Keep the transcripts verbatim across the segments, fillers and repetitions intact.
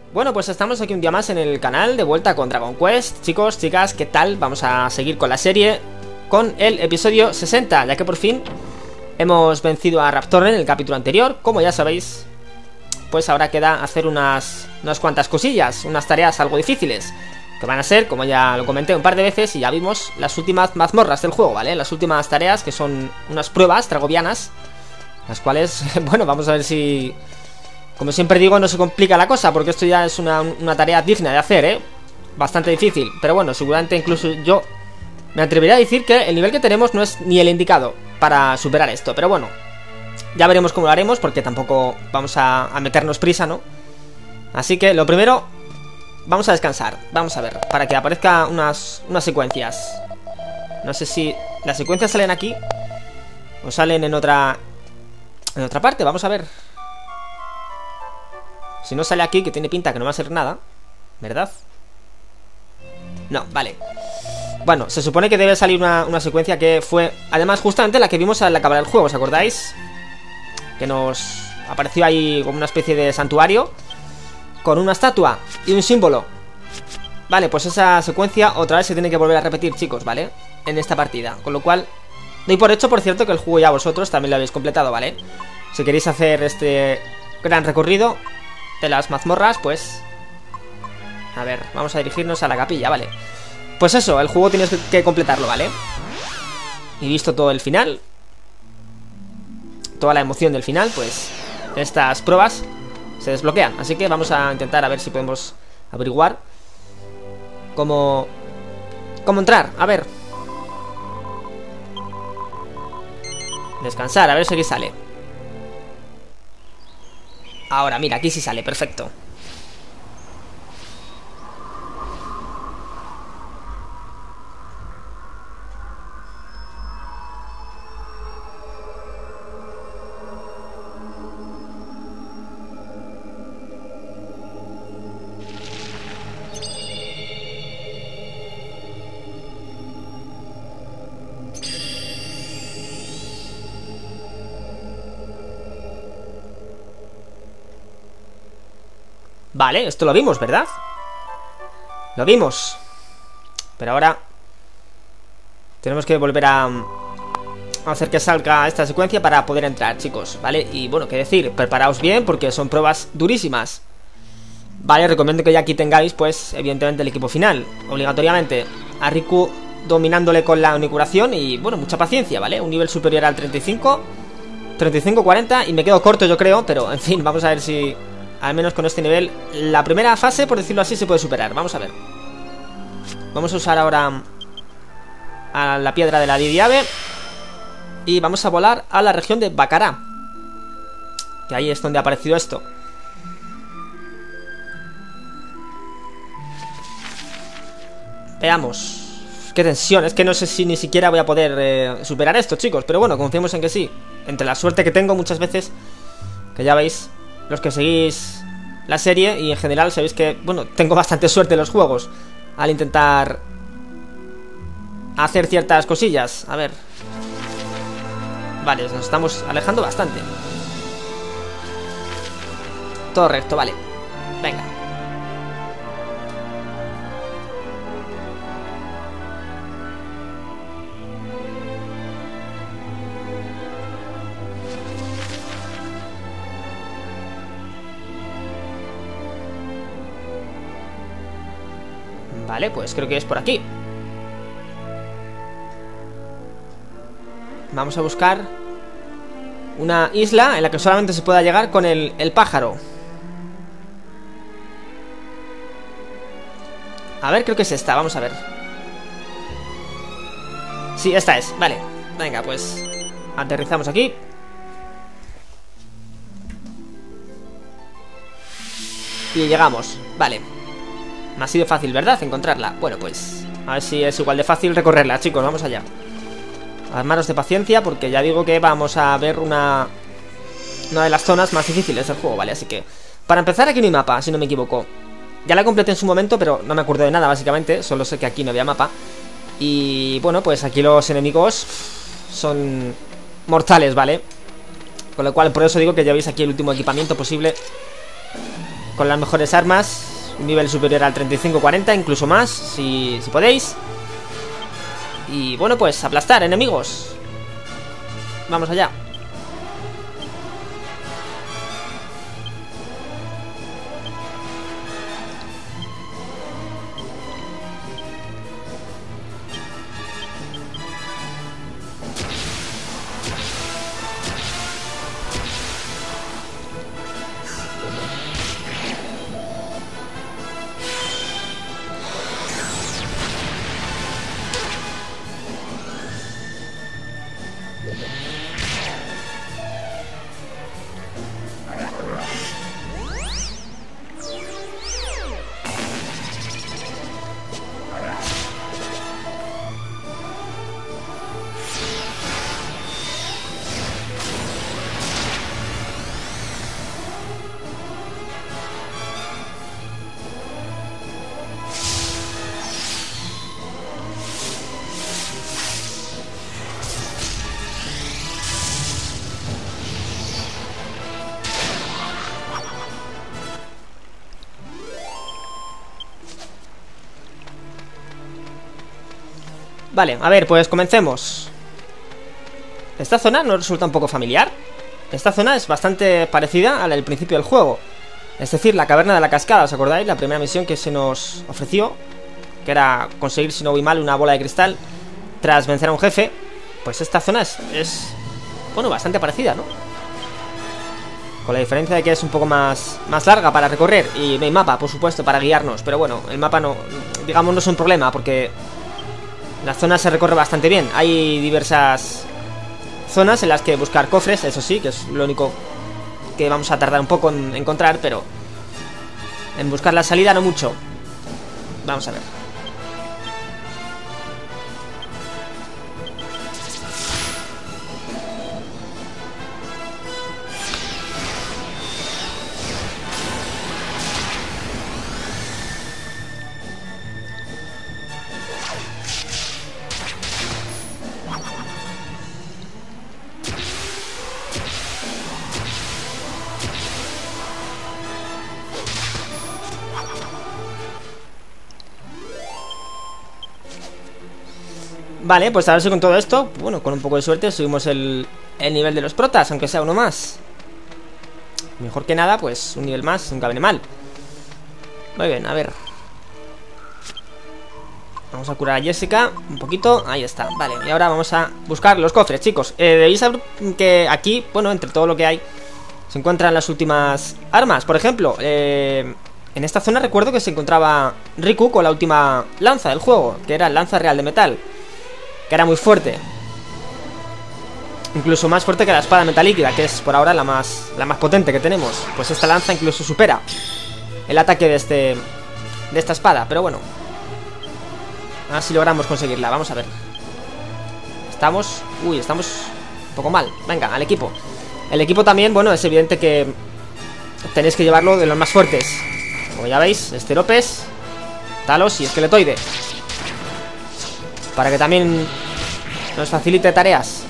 Bueno, pues estamos aquí un día más en el canal, de vuelta con Dragon Quest. Chicos, chicas, ¿qué tal? Vamos a seguir con la serie, con el episodio sesenta, ya que por fin hemos vencido a Raptor en el capítulo anterior. Como ya sabéis, pues ahora queda hacer unas, unas cuantas cosillas, unas tareas algo difíciles, que van a ser, como ya lo comenté un par de veces, y ya vimos, las últimas mazmorras del juego, ¿vale? Las últimas tareas, que son unas pruebas tragovianas, las cuales, bueno, vamos a ver si... Como siempre digo, no se complica la cosa, porque esto ya es una, una tarea digna de hacer, ¿eh? Bastante difícil, pero bueno, seguramente incluso yo me atrevería a decir que el nivel que tenemos no es ni el indicado para superar esto. Pero bueno, ya veremos cómo lo haremos, porque tampoco vamos a, a meternos prisa, ¿no? Así que lo primero, vamos a descansar, vamos a ver, para que aparezcan unas, unas secuencias. No sé si las secuencias salen aquí o salen en otra, en otra parte, vamos a ver. Si no sale aquí, que tiene pinta que no va a ser nada, ¿verdad? No, vale. Bueno, se supone que debe salir una, una secuencia que fue, además, justamente la que vimos al acabar el juego, ¿os acordáis? Que nos apareció ahí como una especie de santuario con una estatua y un símbolo. Vale, pues esa secuencia otra vez se tiene que volver a repetir, chicos, ¿vale? En esta partida, con lo cual doy por hecho, por cierto, que el juego ya vosotros también lo habéis completado, ¿vale? Si queréis hacer este gran recorrido de las mazmorras, pues... A ver, vamos a dirigirnos a la capilla, vale. Pues eso, el juego tienes que completarlo, ¿vale? Y visto todo el final, toda la emoción del final, pues estas pruebas se desbloquean. Así que vamos a intentar a ver si podemos averiguar cómo... cómo entrar, a ver. Descansar, a ver si aquí sale. Ahora, mira, aquí sí sale, perfecto. Vale, esto lo vimos, ¿verdad? Lo vimos. Pero ahora tenemos que volver a, a hacer que salga esta secuencia para poder entrar, chicos, ¿vale? Y bueno, qué decir, preparaos bien porque son pruebas durísimas. Vale, recomiendo que ya aquí tengáis, pues, evidentemente el equipo final. Obligatoriamente a Riku dominándole con la unicuración y, bueno, mucha paciencia, ¿vale? Un nivel superior al treinta y cinco, treinta y cinco, cuarenta y me quedo corto yo creo, pero en fin, vamos a ver si... Al menos con este nivel, la primera fase, por decirlo así, se puede superar. Vamos a ver. Vamos a usar ahora a la piedra de la Didiave y vamos a volar a la región de Bacará, que ahí es donde ha aparecido esto. Veamos. Qué tensión, es que no sé si ni siquiera voy a poder eh, superar esto, chicos. Pero bueno, confiemos en que sí. Entre la suerte que tengo muchas veces, que ya veis, los que seguís la serie y en general sabéis que, bueno, tengo bastante suerte en los juegos al intentar hacer ciertas cosillas. A ver. Vale, nos estamos alejando bastante. Todo recto, vale. Venga. Vale, pues creo que es por aquí. Vamos a buscar una isla en la que solamente se pueda llegar con el, el pájaro. A ver, creo que es esta, vamos a ver. Sí, esta es, vale. Venga, pues aterrizamos aquí. Y llegamos, vale. Me ha sido fácil, ¿verdad? Encontrarla. Bueno, pues a ver si es igual de fácil recorrerla, chicos, vamos allá. Armaros de paciencia porque ya digo que vamos a ver una Una de las zonas más difíciles del juego, ¿vale? Así que, para empezar, aquí no hay mapa, si no me equivoco. Ya la completé en su momento, pero no me acuerdo de nada, básicamente. Solo sé que aquí no había mapa. Y bueno, pues aquí los enemigos son mortales, ¿vale? Con lo cual, por eso digo que llevéis aquí el último equipamiento posible con las mejores armas, un nivel superior al treinta y cinco cuarenta, incluso más, si, si podéis. Y bueno, pues aplastar enemigos. Vamos allá. Vale, a ver, pues comencemos. Esta zona nos resulta un poco familiar. Esta zona es bastante parecida a la del principio del juego. Es decir, la caverna de la cascada, ¿os acordáis? La primera misión que se nos ofreció, que era conseguir, si no voy mal, una bola de cristal tras vencer a un jefe. Pues esta zona es, es bueno, bastante parecida, ¿no? Con la diferencia de que es un poco más, más larga para recorrer. Y no hay mapa, por supuesto, para guiarnos. Pero bueno, el mapa no, digamos, no es un problema, porque la zona se recorre bastante bien. Hay diversas zonas en las que buscar cofres, eso sí, que es lo único que vamos a tardar un poco en encontrar, pero en buscar la salida no mucho. Vamos a ver. Vale, pues a ver si con todo esto, bueno, con un poco de suerte subimos el, el nivel de los protas, aunque sea uno más. Mejor que nada, pues un nivel más nunca viene mal. Muy bien, a ver. Vamos a curar a Jessica un poquito, ahí está, vale. Y ahora vamos a buscar los cofres, chicos. eh, Debéis saber que aquí, bueno, entre todo lo que hay, se encuentran las últimas armas. Por ejemplo, eh, en esta zona recuerdo que se encontraba Riku con la última lanza del juego, que era el lanza real de metal, que era muy fuerte. Incluso más fuerte que la espada metal líquida, que es por ahora la más, la más potente que tenemos. Pues esta lanza incluso supera el ataque de este de esta espada, pero bueno, a ver si logramos conseguirla, vamos a ver. Estamos... Uy, estamos un poco mal. Venga, al equipo. El equipo también, bueno, es evidente que tenéis que llevarlo de los más fuertes. Como ya veis, esteropes, talos y esqueletoide, para que también nos facilite tareas.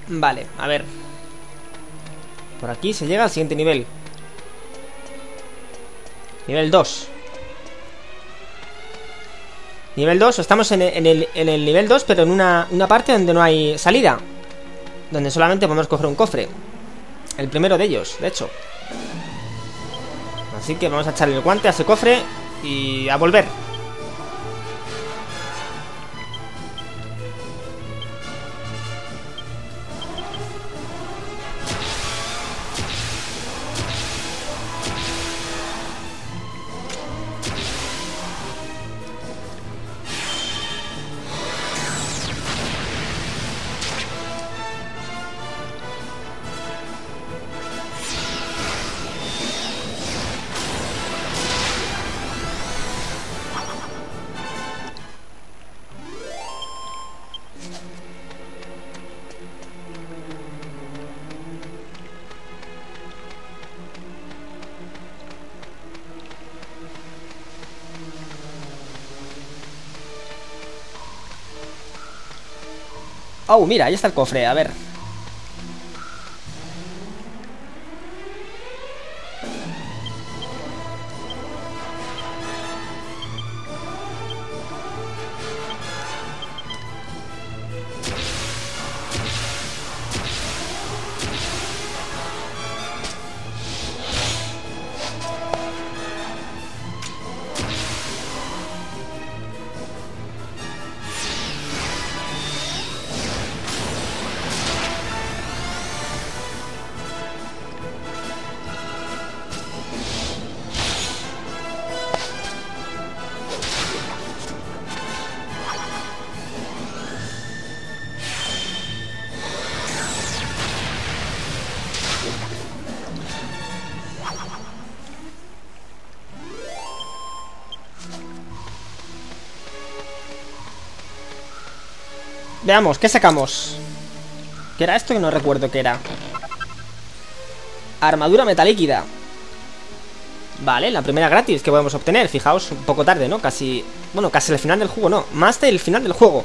Vale, a ver. Por aquí se llega al siguiente nivel. Nivel dos. Nivel dos, estamos en el, en el, en el nivel dos, pero en una, una parte donde no hay salida, donde solamente podemos coger un cofre. El primero de ellos, de hecho. Así que vamos a echarle el guante a ese cofre y a volver. Oh, mira, ahí está el cofre, a ver. Veamos, ¿qué sacamos? ¿Qué era esto? Que no recuerdo qué era. Armadura metalíquida. Vale, la primera gratis que podemos obtener. Fijaos, un poco tarde, ¿no? Casi... Bueno, casi el final del juego, no. Más del final del juego.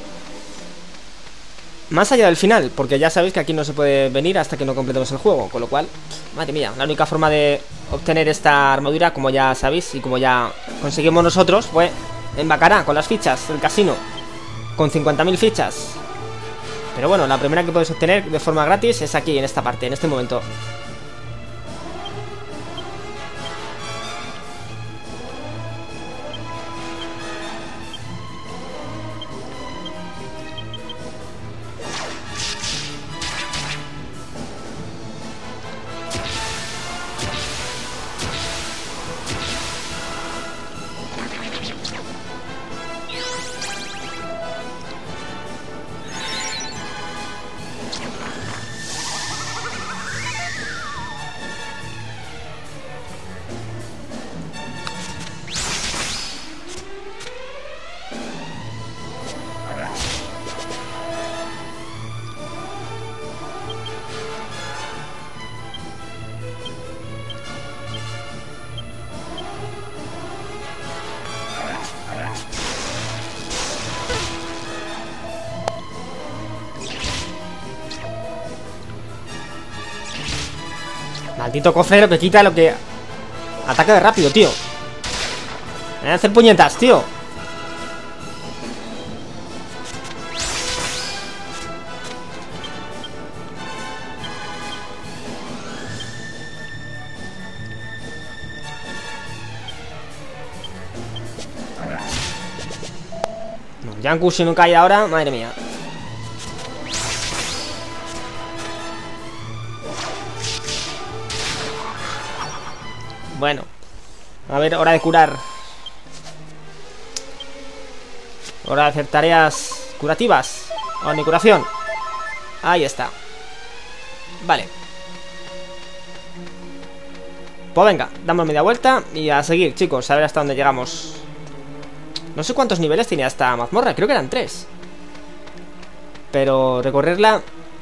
Más allá del final, porque ya sabéis que aquí no se puede venir hasta que no completemos el juego. Con lo cual, madre mía, la única forma de obtener esta armadura, como ya sabéis y como ya conseguimos nosotros, fue en Bacará, con las fichas del casino. Con cincuenta mil fichas. Pero bueno, la primera que podéis obtener de forma gratis es aquí, en esta parte, en este momento. Maldito cofre, lo que quita, lo que... Ataque de rápido, tío. Me voy a hacer puñetas, tío. No, Janku si no cae ahora, madre mía. Bueno, a ver, hora de curar. Hora de hacer tareas curativas. Omnicuración. Ahí está. Vale. Pues venga, damos media vuelta y a seguir, chicos, a ver hasta dónde llegamos. No sé cuántos niveles tiene esta mazmorra, creo que eran tres. Pero recorrerla...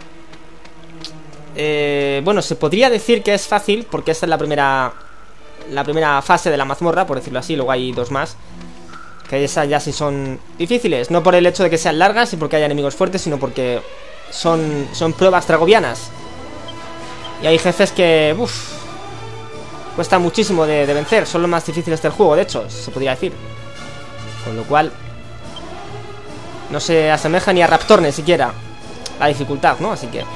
Eh, bueno, se podría decir que es fácil, porque esta es la primera... La primera fase de la mazmorra, por decirlo así. Luego hay dos más, que esas ya sí son difíciles. No por el hecho de que sean largas y porque hay enemigos fuertes, sino porque son, son pruebas dragovianas. Y hay jefes que, uff, cuesta muchísimo de, de vencer. Son los más difíciles del juego, de hecho, se podría decir. Con lo cual no se asemeja ni a Raptor ni siquiera la dificultad, ¿no? Así que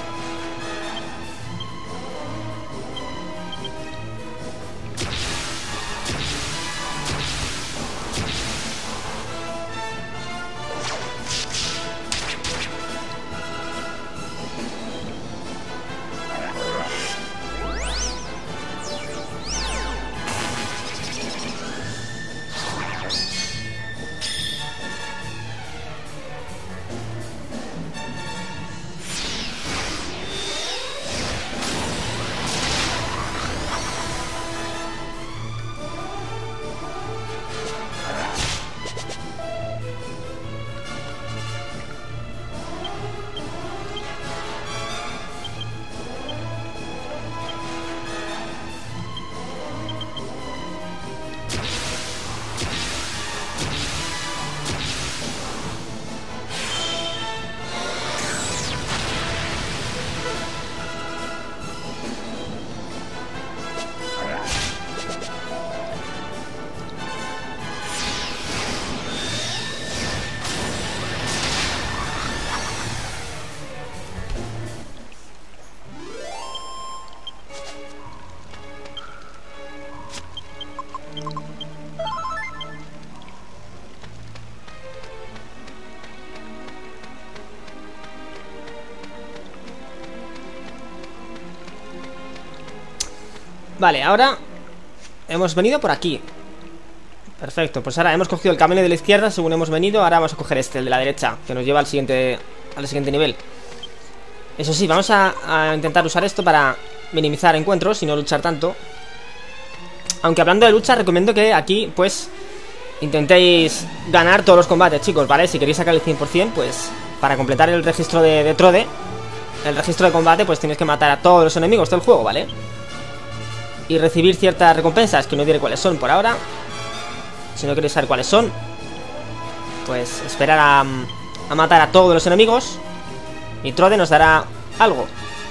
vale, ahora hemos venido por aquí. Perfecto, pues ahora hemos cogido el camino de la izquierda según hemos venido. Ahora vamos a coger este, el de la derecha, que nos lleva al siguiente, al siguiente nivel. Eso sí, vamos a, a intentar usar esto para minimizar encuentros y no luchar tanto. Aunque hablando de lucha, recomiendo que aquí, pues, intentéis ganar todos los combates, chicos, ¿vale? Si queréis sacar el cien por cien, pues, para completar el registro de, de Trode, el registro de combate, pues tienes que matar a todos los enemigos del juego, ¿vale? Y recibir ciertas recompensas, que no diré cuáles son por ahora. Si no queréis saber cuáles son, pues esperar a, a matar a todos los enemigos y Trode nos dará algo.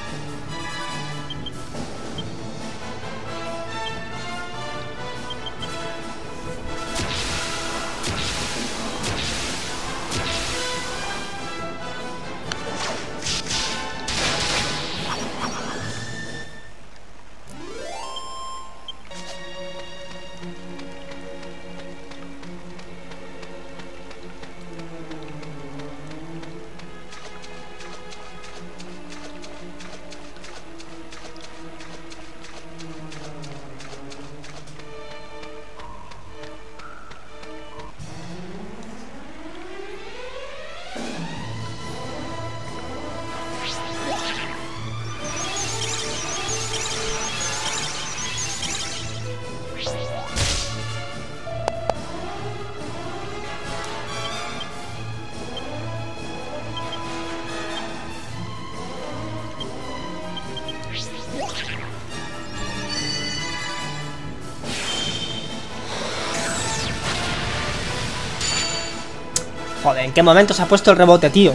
Joder, ¿en qué momento se ha puesto el rebote, tío?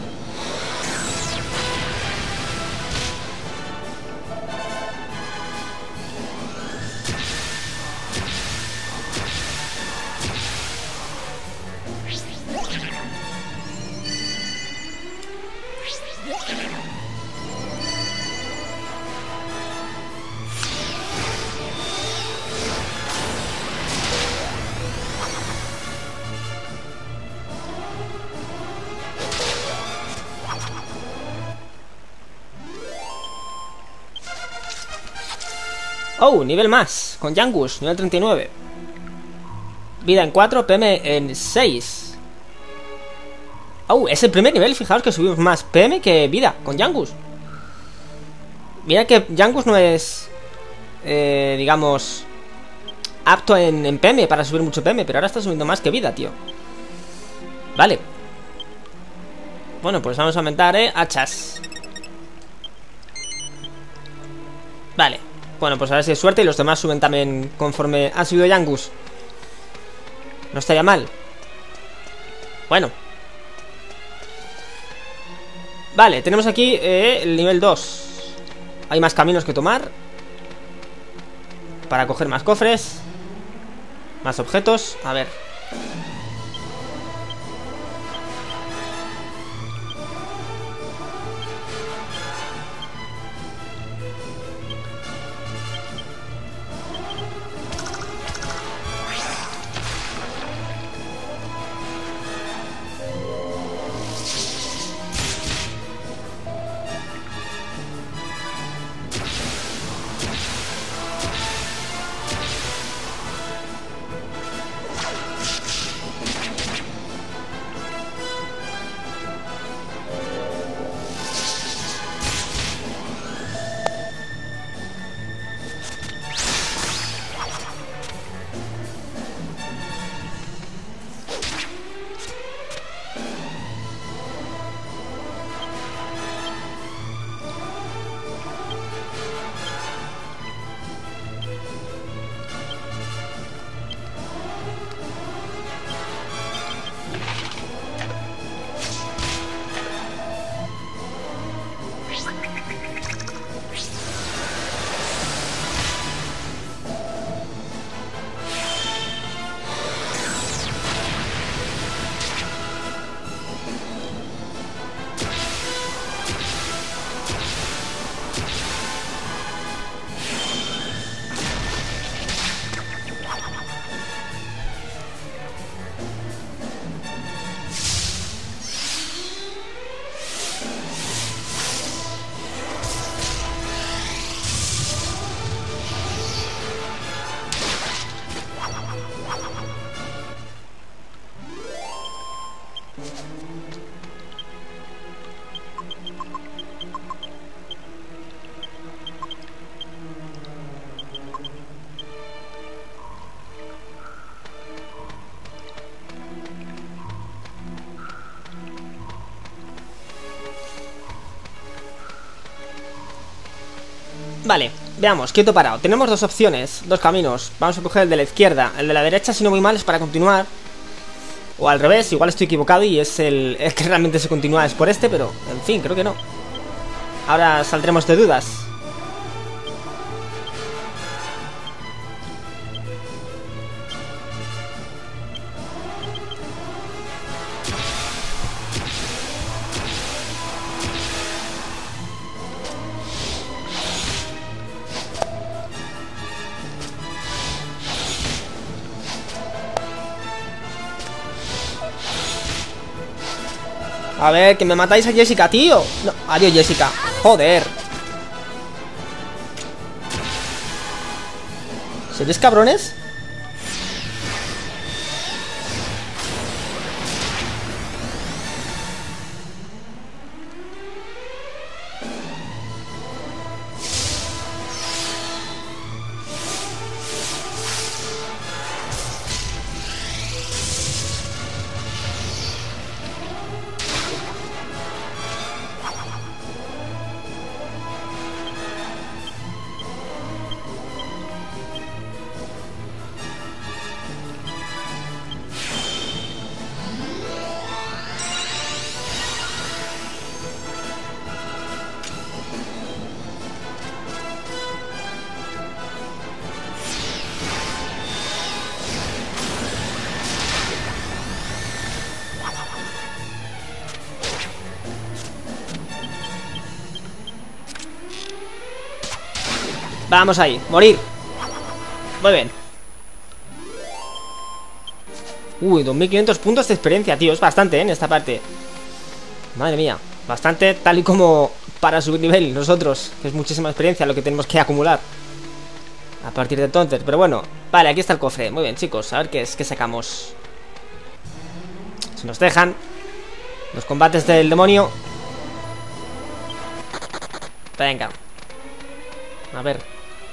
Oh, nivel más, con Yangus, nivel treinta y nueve. Vida en cuatro, P M en seis. Oh, es el primer nivel, fijaos que subimos más P M que vida con Yangus. Mira que Yangus no es, eh, digamos, apto en, en P M para subir mucho P M, pero ahora está subiendo más que vida, tío. Vale. Bueno, pues vamos a aumentar, eh, hachas. Vale. Bueno, pues a ver si es suerte y los demás suben también conforme ha subido Yangus. No estaría mal. Bueno. Vale, tenemos aquí eh, el nivel dos. Hay más caminos que tomar para coger más cofres, más objetos. A ver. Vale, veamos, quieto parado. Tenemos dos opciones, dos caminos. Vamos a coger el de la izquierda. El de la derecha, si no muy mal, es para continuar. O al revés, igual estoy equivocado y es el, el que realmente se continúa es por este, pero en fin, creo que no. Ahora saldremos de dudas. A ver, que me matáis a Jessica, tío. No, adiós, Jessica. Joder. ¿Seréis cabrones? Vamos ahí, morir. Muy bien. Uy, dos mil quinientos puntos de experiencia, tío. Es bastante, ¿eh? En esta parte. Madre mía. Bastante, tal y como para subir nivel nosotros, que es muchísima experiencia lo que tenemos que acumular a partir de entonces. Pero bueno, vale, aquí está el cofre. Muy bien, chicos, a ver qué es, qué sacamos. Si nos dejan los combates del demonio. Venga. A ver.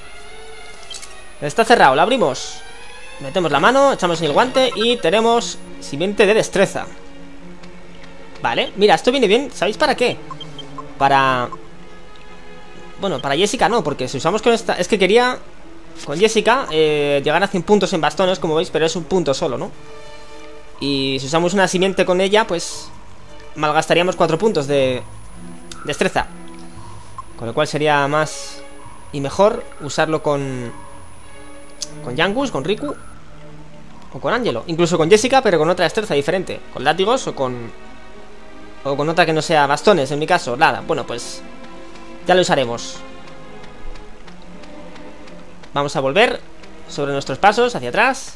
Está cerrado, lo abrimos. Metemos la mano, echamos el guante y tenemos simiente de destreza. Vale, mira, esto viene bien. ¿Sabéis para qué? Para... Bueno, para Jessica no, porque si usamos con esta... Es que quería con Jessica eh, llegar a cien puntos en bastones, como veis, pero es un punto solo, ¿no? Y si usamos una simiente con ella, pues malgastaríamos cuatro puntos de, destreza. Con lo cual sería más y mejor usarlo con Con Yangus, con Riku o con Angelo, incluso con Jessica, pero con otra destreza diferente, con látigos o con O con otra que no sea bastones, en mi caso, nada. Bueno, pues ya lo usaremos. Vamos a volver sobre nuestros pasos hacia atrás.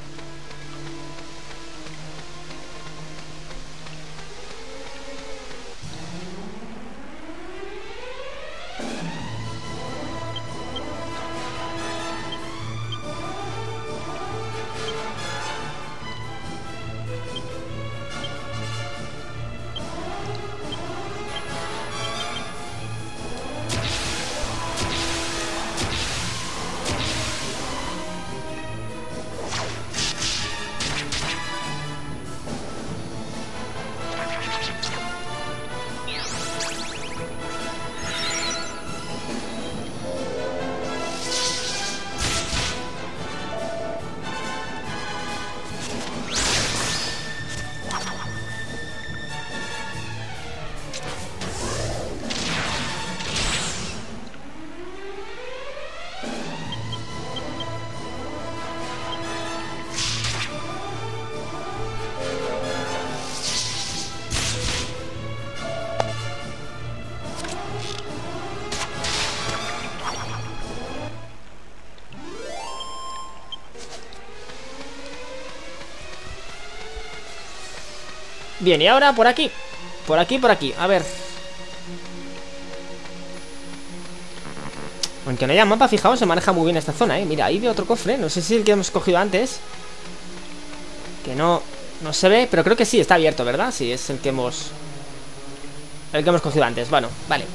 Bien, y ahora por aquí. Por aquí, por aquí, a ver. Aunque no haya mapa, fijaos, se maneja muy bien esta zona, eh. Mira, ahí veo otro cofre, no sé si es el que hemos cogido antes. Que no, no se ve, pero creo que sí, está abierto, ¿verdad? Sí, es el que hemos El que hemos cogido antes, bueno, vale.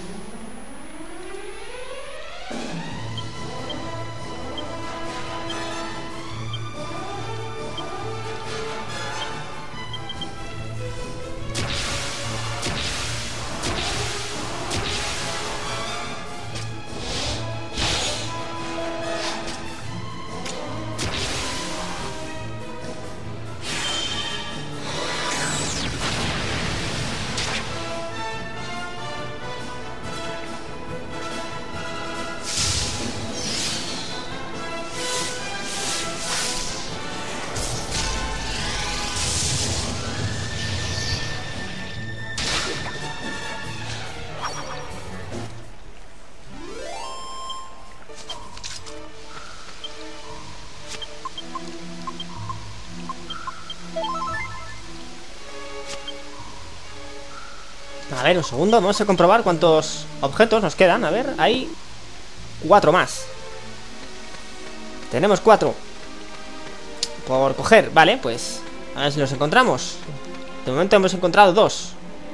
A ver, un segundo, vamos a comprobar cuántos objetos nos quedan. A ver, hay cuatro más. Tenemos cuatro por coger, vale, pues a ver si los encontramos. De momento hemos encontrado dos.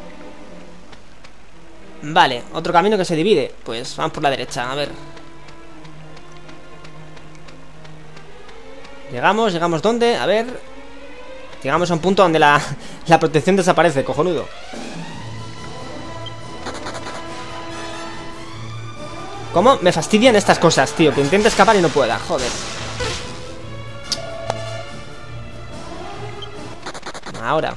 Vale, otro camino que se divide. Pues vamos por la derecha, a ver. Llegamos, llegamos ¿dónde? A ver. Llegamos a un punto donde la, la protección desaparece, cojonudo. ¿Cómo me fastidian estas cosas, tío? Que intente escapar y no pueda, joder. Ahora.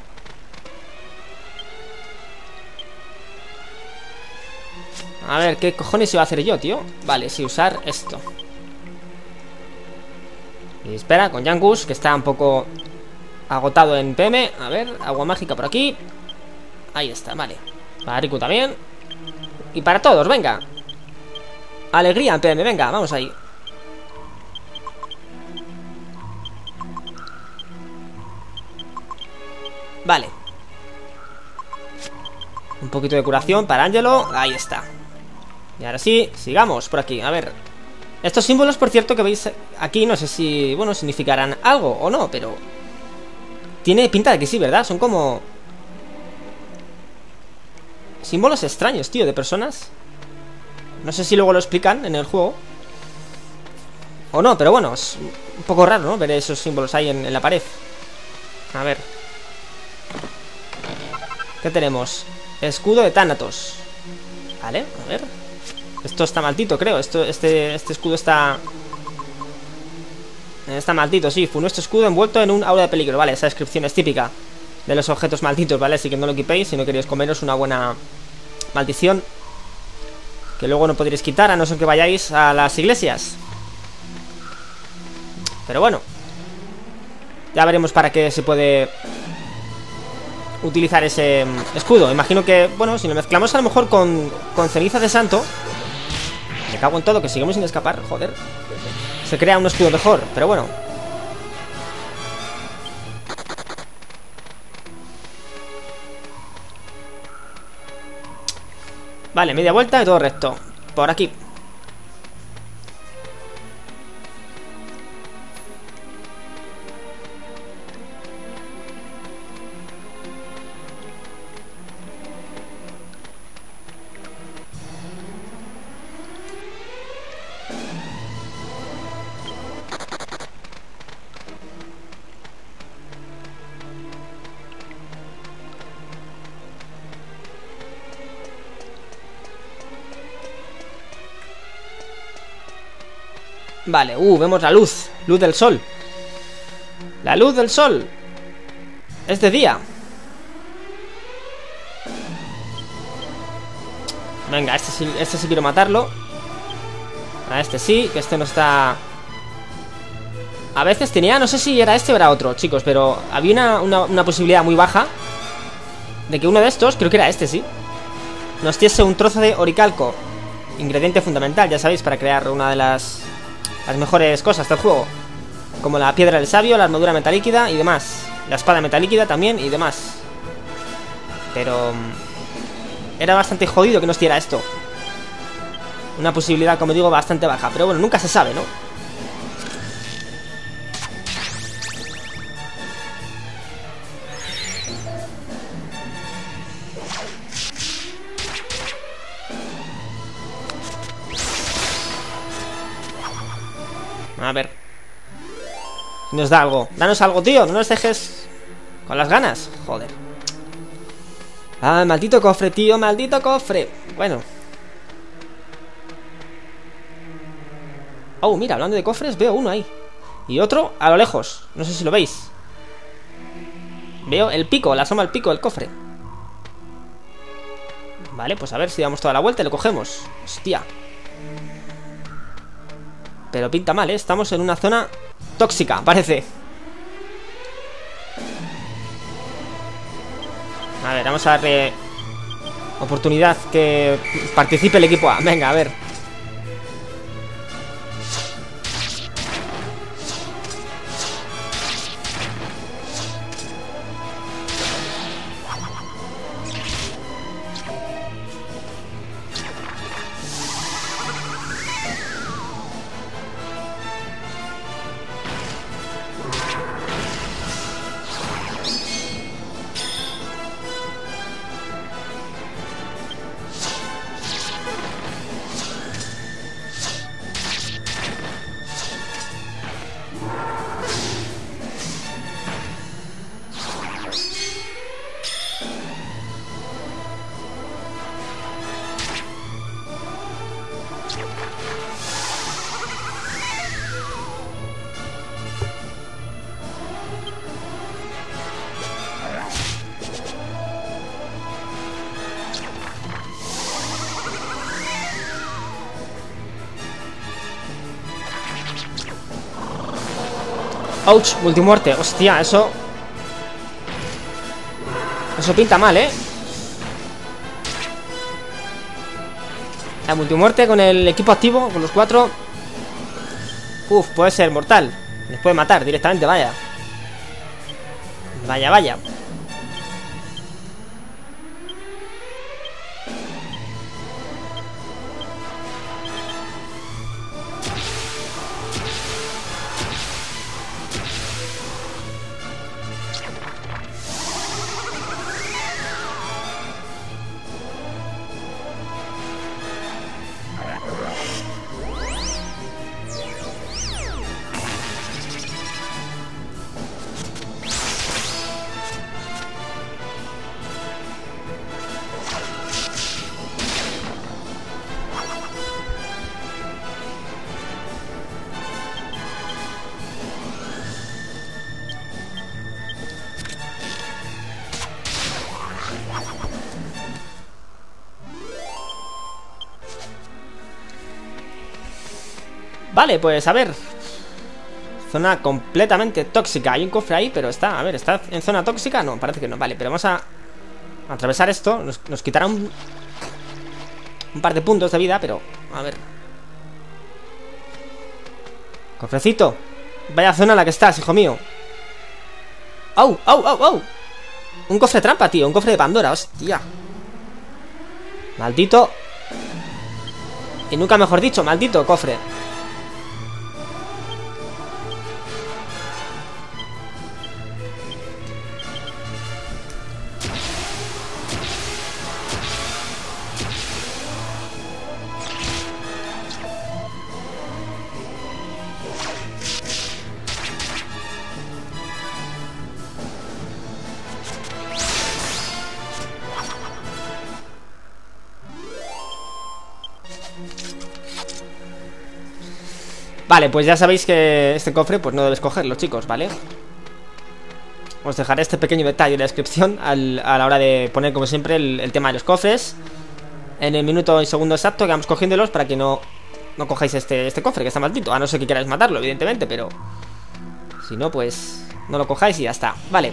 A ver, ¿qué cojones iba a hacer yo, tío? Vale, sí, usar esto. Y espera, con Yangus, que está un poco agotado en P M. A ver, agua mágica por aquí. Ahí está, vale. Para Riku también. Y para todos, venga. Alegría en P M, venga, vamos ahí. Vale. Un poquito de curación para Angelo. Ahí está. Y ahora sí, sigamos por aquí, a ver. Estos símbolos, por cierto, que veis aquí, no sé si, bueno, significarán algo o no, pero tiene pinta de que sí, ¿verdad? Son como símbolos extraños, tío, de personas. No sé si luego lo explican en el juego o no, pero bueno, es un poco raro, ¿no? Ver esos símbolos ahí en, en la pared. A ver. ¿Qué tenemos? Escudo de Thanatos. Vale, a ver. Esto está maldito, creo. Esto, este, este escudo está... Está maldito, sí. Fue nuestro escudo envuelto en un aura de peligro. Vale, esa descripción es típica de los objetos malditos, ¿vale? Así que no lo equipéis si no queréis comeros una buena maldición que luego no podréis quitar a no ser que vayáis a las iglesias. Pero bueno, ya veremos para qué se puede utilizar ese escudo. Imagino que, bueno, si lo mezclamos a lo mejor con, con ceniza de santo, me cago en todo, que seguimos sin escapar, joder. Se crea un escudo mejor, pero bueno. Vale, media vuelta y todo recto. Por aquí. Vale, uh, vemos la luz. Luz del sol. La luz del sol. Es de día. Venga, este sí, este sí quiero matarlo. A este sí, que este no está... A veces tenía, no sé si era este o era otro, chicos, pero había una, una, una posibilidad muy baja de que uno de estos, creo que era este, sí, nos diese un trozo de oricalco. Ingrediente fundamental, ya sabéis, para crear una de las... las mejores cosas del juego, como la piedra del sabio, la armadura metalíquida y demás. La espada metalíquida también y demás. Pero era bastante jodido que nos diera esto. Una posibilidad, como digo, bastante baja. Pero bueno, nunca se sabe, ¿no? A ver. Nos da algo. Danos algo, tío. No nos dejes con las ganas. Joder. Ah, maldito cofre, tío. Maldito cofre. Bueno. Oh, mira, hablando de cofres, veo uno ahí. Y otro a lo lejos. No sé si lo veis. Veo el pico, la asoma el pico del cofre. Vale, pues a ver si damos toda la vuelta y lo cogemos. Hostia. Pero pinta mal, ¿eh? Estamos en una zona tóxica, parece. A ver, vamos a darle oportunidad que participe el equipo A. Venga, a ver. Ouch, multimuerte, hostia, eso Eso pinta mal, ¿eh? La multimuerte con el equipo activo, con los cuatro. Uf, puede ser mortal. Nos puede matar directamente, vaya. Vaya, vaya. Vale, pues a ver. Zona completamente tóxica. Hay un cofre ahí, pero está, a ver, ¿está en zona tóxica? No, parece que no. Vale, pero vamos a atravesar esto. Nos, nos quitará un, un par de puntos de vida, pero a ver. Cofrecito. Vaya zona en la que estás, hijo mío. ¡Au, au, au, au! Un cofre trampa, tío, un cofre de Pandora, hostia. Maldito. Y nunca mejor dicho, maldito cofre. Vale, pues ya sabéis que este cofre pues no debes cogerlo, chicos, ¿vale? Os dejaré este pequeño detalle en la descripción al, a la hora de poner, como siempre, el, el tema de los cofres. En el minuto y segundo exacto que vamos cogiéndolos para que no, no cojáis este, este cofre, que está maldito. A no ser que queráis matarlo, evidentemente, pero si no, pues no lo cojáis y ya está. Vale.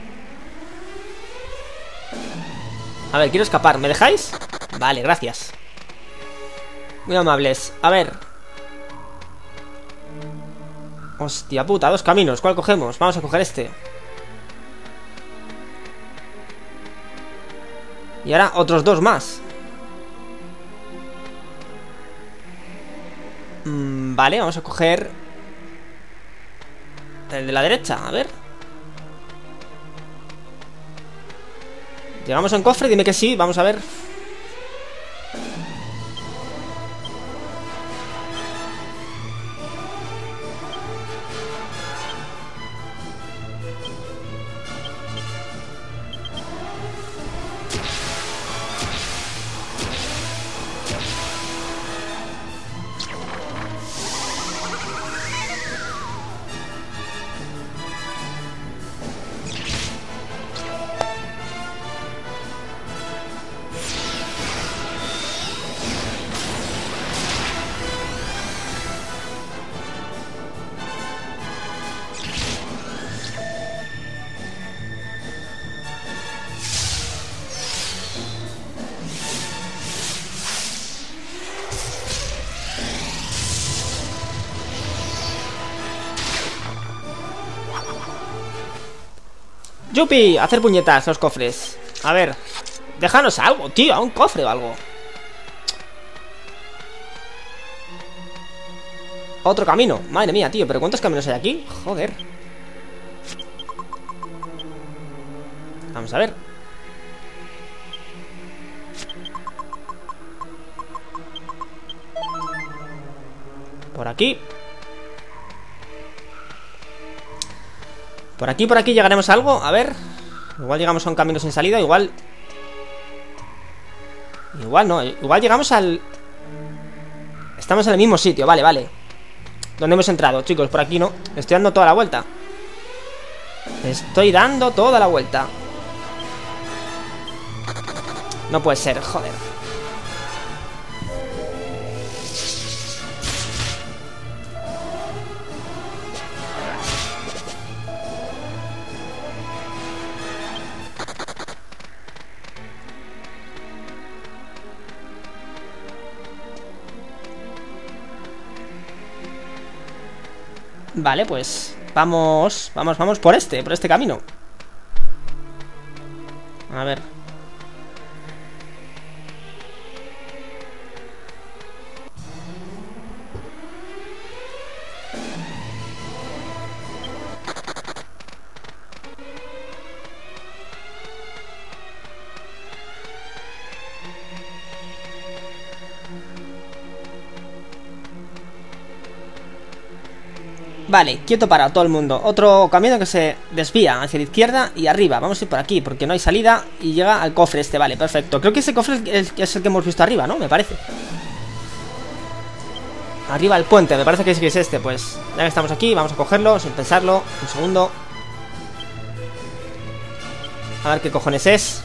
A ver, quiero escapar, ¿me dejáis? Vale, gracias. Muy amables. A ver. Hostia puta, dos caminos, ¿cuál cogemos? Vamos a coger este. Y ahora otros dos más. mm, Vale, vamos a coger el de la derecha, a ver. Llegamos a un cofre, dime que sí, vamos a ver. ¡Yupi! Hacer puñetas los cofres. A ver, déjanos algo, tío, a un cofre o algo. Otro camino, madre mía, tío. ¿Pero cuántos caminos hay aquí? Joder. Vamos a ver. Por aquí. Por aquí, por aquí llegaremos a algo. A ver. Igual llegamos a un camino sin salida. Igual. Igual no. Igual llegamos al... Estamos en el mismo sitio. Vale, vale. ¿Dónde hemos entrado? Chicos, por aquí no. Estoy dando toda la vuelta. Estoy dando toda la vuelta. No puede ser, joder. Vale, pues vamos, vamos, vamos por este, por este camino. A ver. Vale, quieto para todo el mundo. Otro camino que se desvía hacia la izquierda y arriba. Vamos a ir por aquí porque no hay salida y llega al cofre este. Vale, perfecto. Creo que ese cofre es el que hemos visto arriba, ¿no? Me parece. Arriba el puente, me parece que sí que es este. Pues ya que estamos aquí, vamos a cogerlo sin pensarlo. Un segundo. A ver qué cojones es.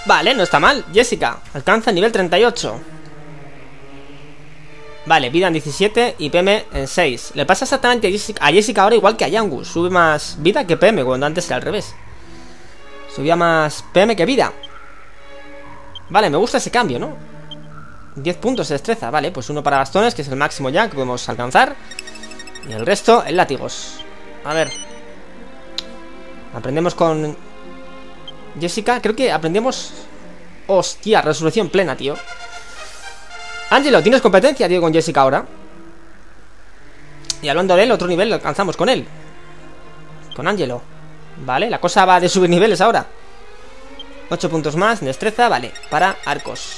Vale, no está mal. Jessica alcanza el nivel treinta y ocho. Vale, vida en diecisiete y P M en seis. Le pasa exactamente a Jessica, a Jessica ahora igual que a Yangus. Sube más vida que P M, cuando antes era al revés. Subía más P M que vida. Vale, me gusta ese cambio, ¿no? diez puntos de destreza, vale, pues uno para bastones, que es el máximo ya que podemos alcanzar. Y el resto en látigos. A ver. Aprendemos con Jessica, creo que aprendemos... Hostia, resolución plena, tío. Ángelo, tienes competencia, tío, con Jessica ahora. Y hablando de él, otro nivel lo alcanzamos con él. Con Ángelo. Vale, la cosa va de subir niveles ahora. ocho puntos más, destreza, vale, para arcos.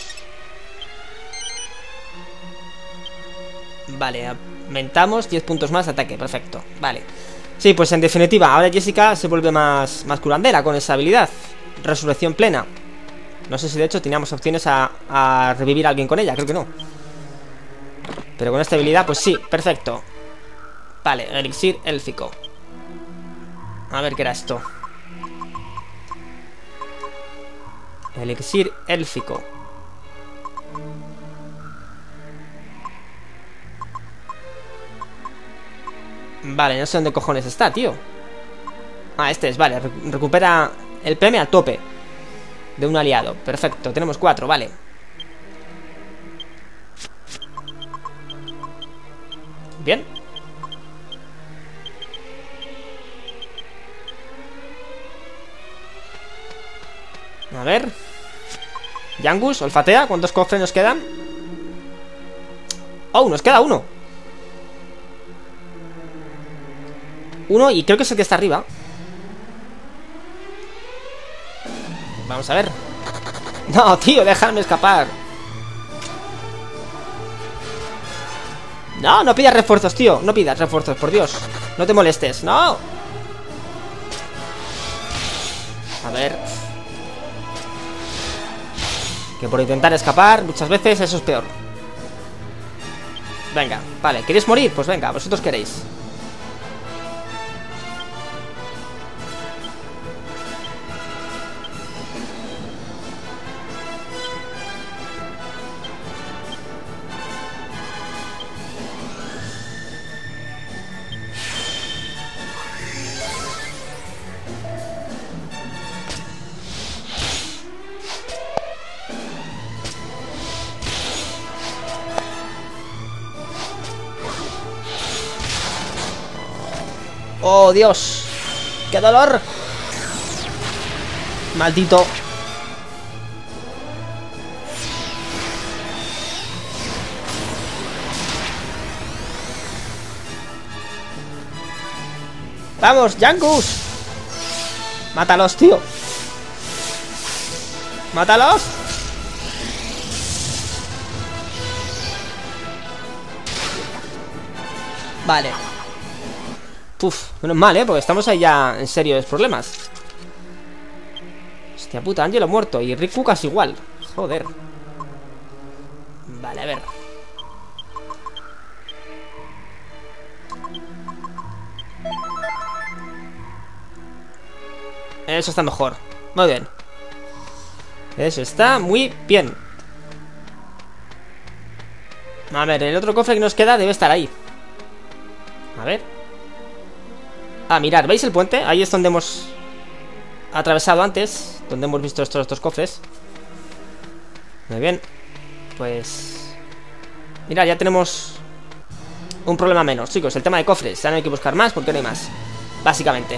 Vale, aumentamos diez puntos más de ataque, perfecto, vale. Sí, pues en definitiva, ahora Jessica se vuelve más, más curandera con esa habilidad. Resurrección plena. No sé si de hecho teníamos opciones a, a revivir a alguien con ella, creo que no. Pero con esta habilidad, pues sí, perfecto. Vale, elixir élfico. A ver qué era esto. Elixir élfico. Vale, no sé dónde cojones está, tío. Ah, este es, vale, recupera el P M a tope de un aliado, perfecto, tenemos cuatro, vale. Bien. A ver. Yangus, olfatea, ¿cuántos cofres nos quedan? Oh, nos queda uno. Uno y creo que es el que está arriba. Vamos a ver. No, tío, déjame escapar. No, no pidas refuerzos, tío. No pidas refuerzos, por Dios. No te molestes, no. A ver. Que por intentar escapar muchas veces eso es peor. Venga, vale, ¿queréis morir? Pues venga, vosotros queréis. ¡Oh, Dios! ¡Qué dolor! ¡Maldito! ¡Vamos, Yangus! ¡Mátalos, tío! ¡Mátalos! Vale. Uf, menos mal, ¿eh? Porque estamos ahí ya en serios problemas. Hostia puta, Ángelo muerto. Y Rick Cucas igual. Joder. Vale, a ver. Eso está mejor. Muy bien. Eso está muy bien. A ver, el otro cofre que nos queda debe estar ahí. A ver. Ah, mirad, ¿veis el puente? Ahí es donde hemos atravesado antes, donde hemos visto estos dos cofres. Muy bien. Pues... mirad, ya tenemos un problema menos, chicos. El tema de cofres, ya no hay que buscar más porque no hay más, básicamente.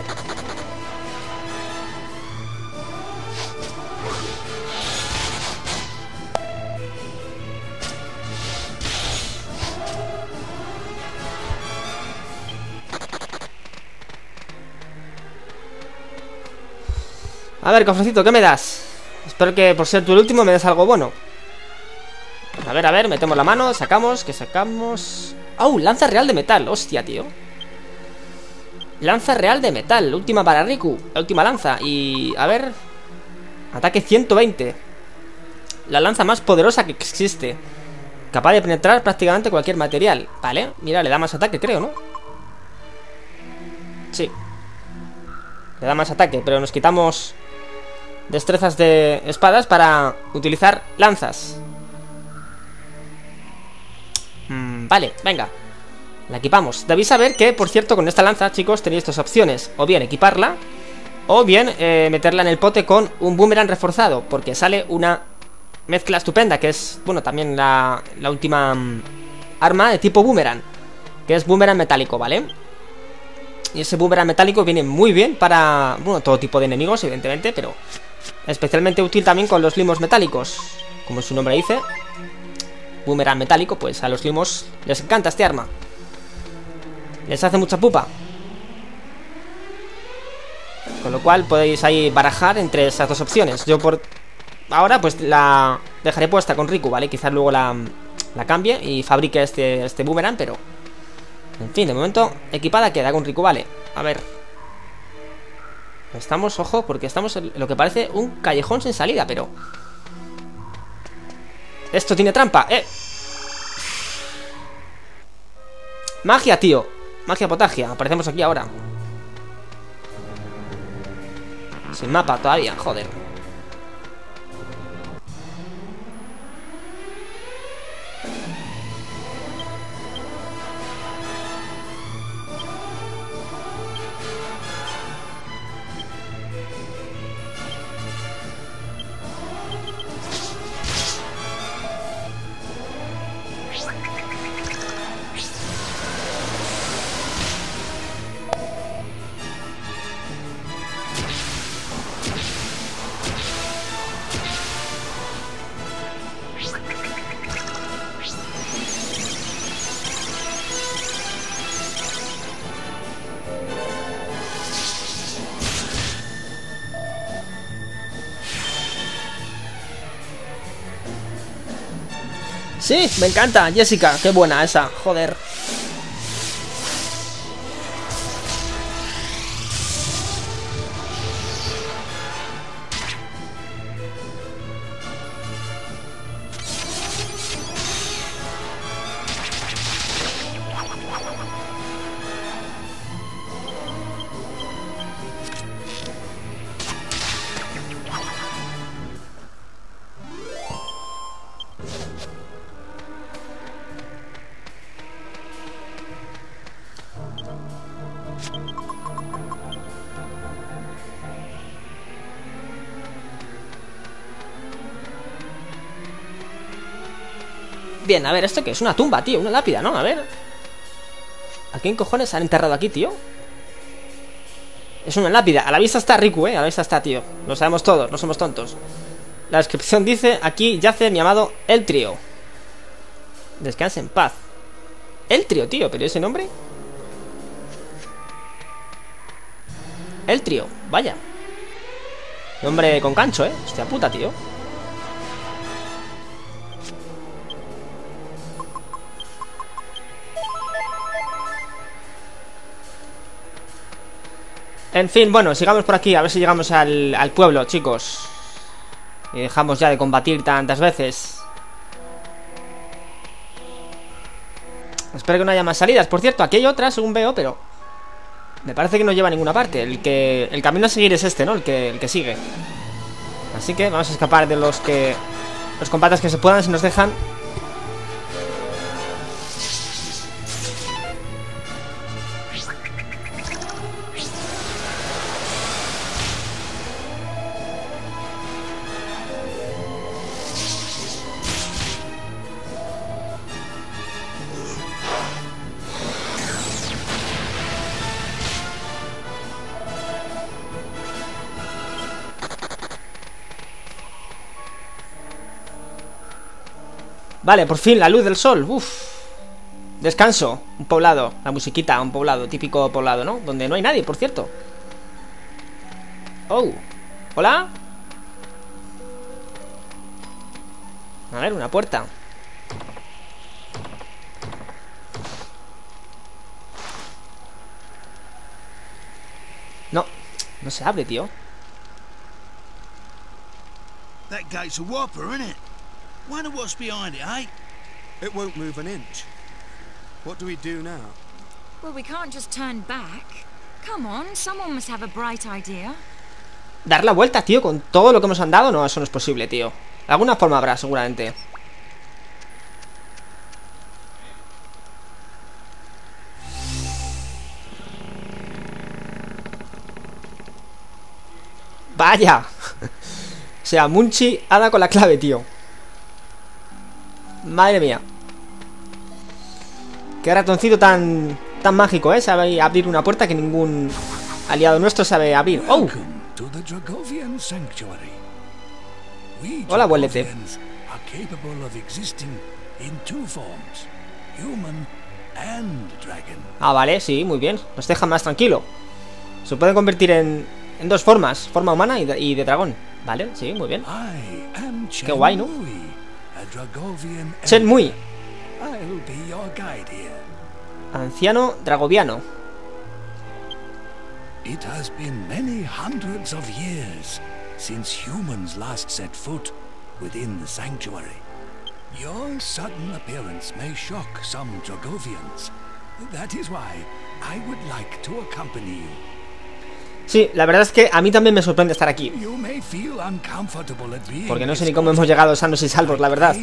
A ver, cofrecito, ¿qué me das? Espero que por ser tú el último me des algo bueno. A ver, a ver, metemos la mano, sacamos, que sacamos... ¡Oh! Lanza real de metal, hostia, tío. Lanza real de metal, última para Riku, la última lanza. Y... a ver... ataque ciento veinte. La lanza más poderosa que existe. Capaz de penetrar prácticamente cualquier material. Vale, mira, le da más ataque, creo, ¿no? Sí. Le da más ataque, pero nos quitamos destrezas de espadas para utilizar lanzas. mm, Vale, venga, la equipamos. Debéis saber que, por cierto, con esta lanza, chicos, tenéis dos opciones. O bien equiparla, o bien eh, meterla en el pote con un boomerang reforzado, porque sale una mezcla estupenda, que es, bueno, también la, la última um, arma de tipo boomerang, que es boomerang metálico, ¿vale? Y ese boomerang metálico viene muy bien para, bueno, todo tipo de enemigos, evidentemente, pero especialmente útil también con los limos metálicos. Como su nombre dice, boomerang metálico, pues a los limos les encanta este arma. Les hace mucha pupa. Con lo cual podéis ahí barajar entre esas dos opciones. Yo por ahora pues la dejaré puesta con Riku, ¿vale? Quizás luego la, la cambie y fabrique este, este boomerang, pero en fin, de momento equipada queda con Riku, ¿vale? A ver. Estamos, ojo, porque estamos en lo que parece un callejón sin salida, pero esto tiene trampa, ¡eh! Magia, tío. Magia potagia. Aparecemos aquí ahora. Sin mapa todavía, joder. Sí, me encanta, Jessica, qué buena esa, joder. Bien, a ver, ¿esto qué es? Una tumba, tío, una lápida, ¿no? A ver. ¿A quién cojones han enterrado aquí, tío? Es una lápida. A la vista está Riku, ¿eh? A la vista está, tío. Lo sabemos todos, no somos tontos. La descripción dice: aquí yace mi amado Eltrio. Descanse en paz. Eltrio, tío, ¿pero ese nombre? Eltrio, vaya. Nombre con gancho, ¿eh? Hostia puta, tío. En fin, bueno, sigamos por aquí. A ver si llegamos al, al pueblo, chicos. Y dejamos ya de combatir tantas veces. Espero que no haya más salidas. Por cierto, aquí hay otras, según veo, pero me parece que no lleva a ninguna parte. El que el camino a seguir es este, ¿no? El que, el que sigue. Así que vamos a escapar de los que los combates que se puedan, si nos dejan. Vale, por fin, la luz del sol. Uf. Descanso, un poblado. La musiquita, un poblado, típico poblado, ¿no? Donde no hay nadie, por cierto. Oh, hola. A ver, una puerta. No, no se abre, tío. That gate's a whopper, isn't it? Wonder what's behind it, eh? It won't move an inch. What do we do now? Well, we can't just turn back. Come on, someone must have a bright idea. dar la vuelta, tío, con todo lo que hemos andado. No, eso no es posible, tío. De alguna forma habrá, seguramente. Vaya. O sea, Munchi ha dado con la clave, tío. Madre mía. Qué ratoncito tan tan mágico, ¿eh? Sabe abrir una puerta que ningún aliado nuestro sabe abrir. ¡Oh! Hola, abuelete. Ah, vale, sí, muy bien. Nos deja más tranquilo. Se puede convertir en, en dos formas. Forma humana y de, y de dragón. Vale, sí, muy bien. Qué guay, ¿no? Shenmue. Anciano dragoviano. It has been many hundreds of years since humans last set foot within the sanctuary. Your sudden appearance may shock some Dragovians. That is why I would like to accompany you. Sí, la verdad es que a mí también me sorprende estar aquí. Porque no sé ni cómo hemos llegado sanos y salvos, la verdad.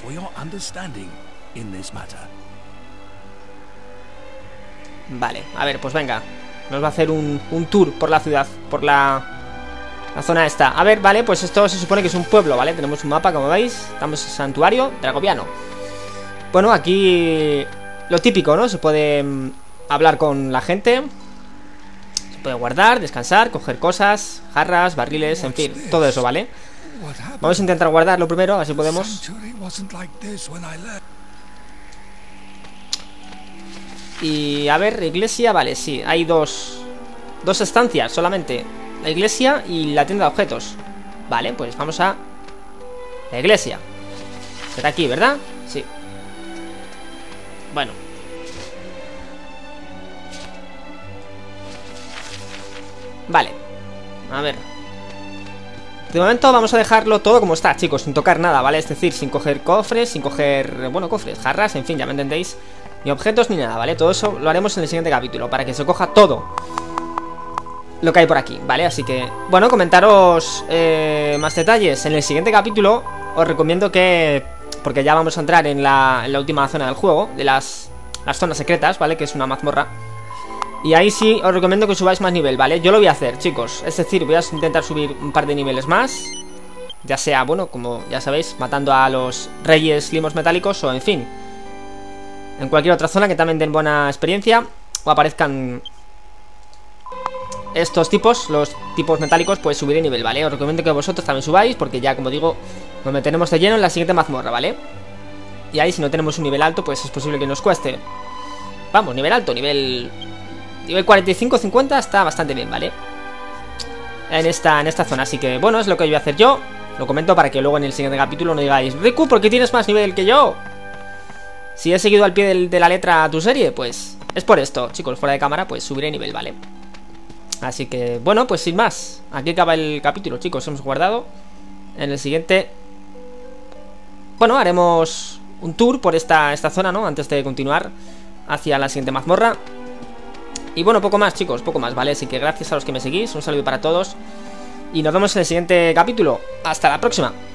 Vale, a ver, pues venga. Nos va a hacer un, un tour por la ciudad, por la, la zona esta. A ver, vale, pues esto se supone que es un pueblo, ¿vale? Tenemos un mapa, como veis. Estamos en Santuario Dragoviano. Bueno, aquí lo típico, ¿no? Se puede mm, hablar con la gente. Se puede guardar, descansar, coger cosas, jarras, barriles, en fin, todo eso, ¿vale? Vamos a intentar guardarlo primero, a ver si podemos. Y a ver, iglesia, vale, sí, hay dos Dos estancias solamente. La iglesia y la tienda de objetos. Vale, pues vamos a la iglesia. Será aquí, ¿verdad? Sí. Bueno. Vale. A ver. De momento vamos a dejarlo todo como está, chicos, sin tocar nada, ¿vale? Es decir, sin coger cofres, sin coger, bueno, cofres, jarras, en fin, ya me entendéis. Ni objetos ni nada, ¿vale? Todo eso lo haremos en el siguiente capítulo, para que se coja todo lo que hay por aquí, ¿vale? Así que, bueno, comentaros eh, más detalles en el siguiente capítulo. Os recomiendo que, porque ya vamos a entrar en la, en la última zona del juego, de las, las zonas secretas, ¿vale? Que es una mazmorra. Y ahí sí os recomiendo que subáis más nivel, ¿vale? Yo lo voy a hacer, chicos. Es decir, voy a intentar subir un par de niveles más. Ya sea, bueno, como ya sabéis, matando a los reyes limos metálicos o, en fin, en cualquier otra zona que también den buena experiencia o aparezcan estos tipos, los tipos metálicos, pues subiré nivel, ¿vale? Os recomiendo que vosotros también subáis, porque ya, como digo, nos meteremos de lleno en la siguiente mazmorra, ¿vale? Y ahí, si no tenemos un nivel alto, pues es posible que nos cueste. Vamos, nivel alto, nivel... Nivel cuarenta y cinco cincuenta está bastante bien, ¿vale? En esta, en esta zona, así que, bueno, es lo que voy a hacer yo. Lo comento para que luego en el siguiente capítulo no digáis: Riku, ¿por qué tienes más nivel que yo? Si he seguido al pie del, de la letra tu serie, pues es por esto, chicos, fuera de cámara, pues subiré nivel, ¿vale? Así que, bueno, pues sin más, aquí acaba el capítulo, chicos, hemos guardado. En el siguiente, bueno, haremos un tour por esta, esta zona, ¿no? Antes de continuar hacia la siguiente mazmorra. Y bueno, poco más, chicos, poco más, ¿vale? Así que gracias a los que me seguís, un saludo para todos y nos vemos en el siguiente capítulo. Hasta la próxima.